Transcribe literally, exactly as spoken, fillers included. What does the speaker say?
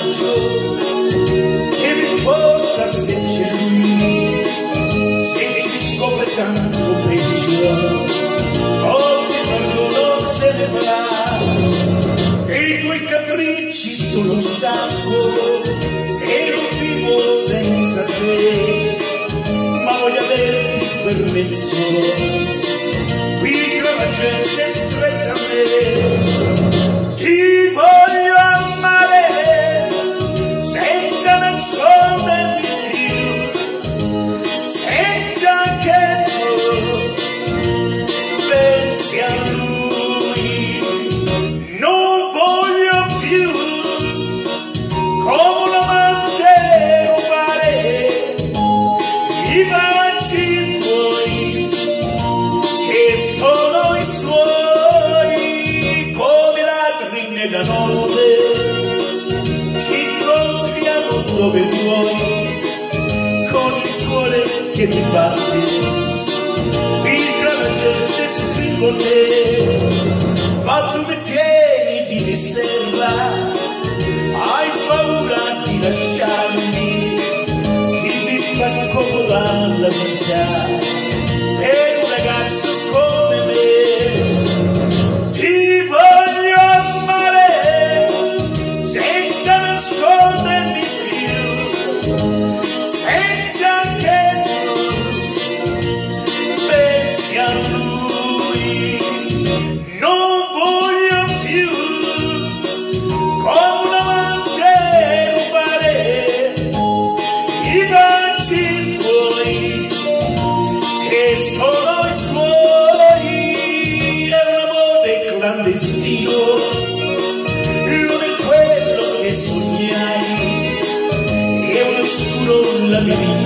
viaggio, che mi importa se c'è lui, se ci scopre tanto peggio, oggi quando se ne va, dei tuoi capricci sono stanco e non vivo senza te, ma voglio averti permesso, qui tra la gente stretta a me, ti voglio amare senza nascondermi più, senza che tu pensi a lui, non voglio più come un amante rubare i baci tuoi che sono i suoi, come ladri nella notte ci incontriamo dove vuoi, con il cuore che mi batte, qui tra la gente scrivo te, ma tu mi tieni di riserva, hai paura di lasciarmi, chi mi fa comoda la vita per un ragazzo come me. Ti voglio amare senza nascondermi più, senza che tu pensi a lui, non voglio più come un amante rubare i baci tuoi che sono i suoi, è un amore clandestino, non è quello che sognai, è un oscuro labirinto